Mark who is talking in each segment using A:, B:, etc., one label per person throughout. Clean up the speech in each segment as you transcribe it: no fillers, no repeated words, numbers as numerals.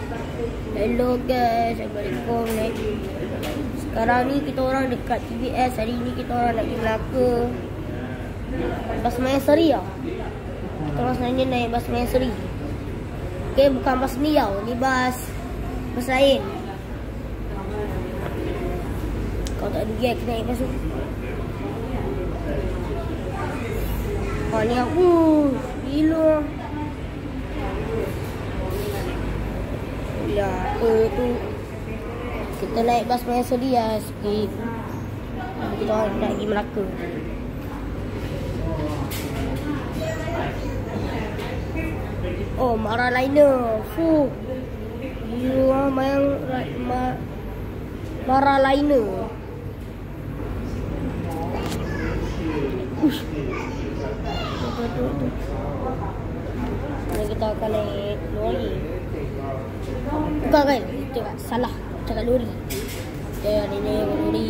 A: Hello guys, Assalamualaikum. Sekarang ni kita orang dekat TBS. Hari ni kita orang nak pergi Melaka. Bas Mayaseri lah. Kita orang sebenarnya naik bas Mayaseri. Okay, bukan bas ni tau. Ni bas lain. Kalau tak ada gig, kita naik bas tu. Ni aku gila. Ya, apa tu? Kita naik bas Mayaseri lah sikit. Kita orang nak pergi Melaka. Oh, Mara Liner. Fuh. Gila, Mara Liner. Ush. Kita akan naik lori. Bukan kan? Itu salah. Cakap lori. Kita naik lori.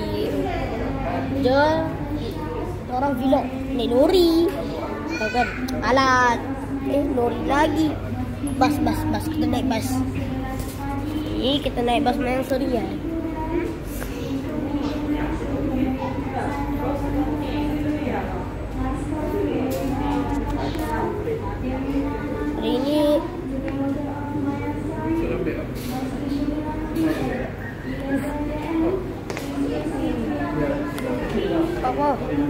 A: Orang vlog naik lori. Tahu kan? Alat. Lori lagi. Bas. Kita naik bas. Ni kita naik bas Mayaseri lah. Hari ni apa?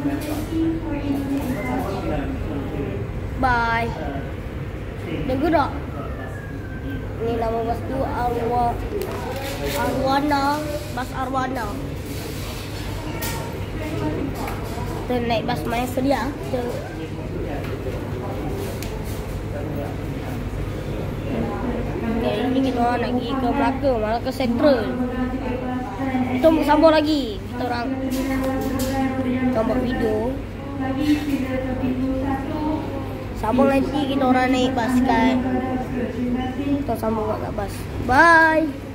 A: Bye. Dengar tak? Ni nama bas tu Arwana. Bas Arwana. Kita naik bas Mayaseri lah. Okay, ini kita orang nak pergi ke Melaka Central. Kita sambung lagi. Kita orang buat video. Sambung nanti kita orang naik bas kan. Kita sambung kat bas. Bye.